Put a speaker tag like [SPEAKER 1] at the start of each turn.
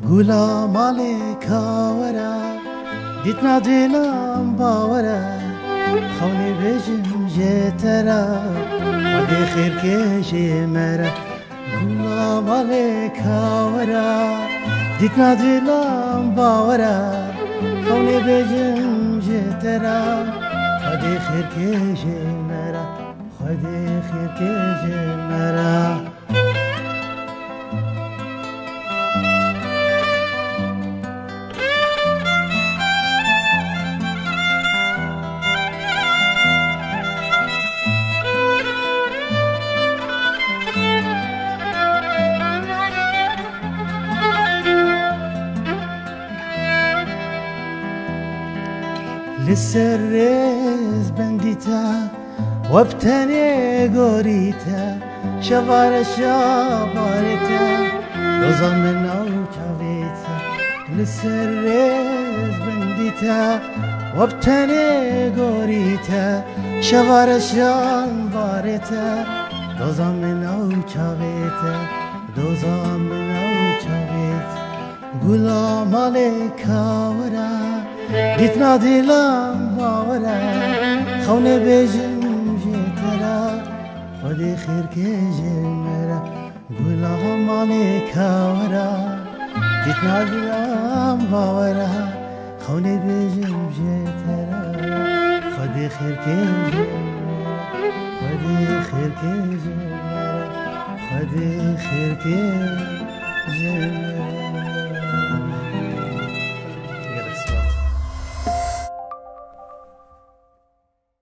[SPEAKER 1] گولا مالکا ورا دیتنا دلم باورا خونی بجم جترا خدای خیر کشه مرا گولا مالکا ورا دیتنا دلم باورا خونی بجم جترا خدای خیر کشه مرا خدای خیر کشه مرا لسرز بنديتا وابتني قوريتا شبار شبارتا وظن من اوكابيتا لسرز بنديتا وابتني قوريتا شبار شبارتا وظن من اوكابيتا وظن من اوكابيتا غلام عليكا ورا دیتنا دلم باورا خونه بجم جترا خدای خیر کشه مرا گلها مالکا ورا دیتنا دلم باورا خونه بجم جترا خدای خیر کشه خدای خیر کشه مرا خدای خیر کشه مرا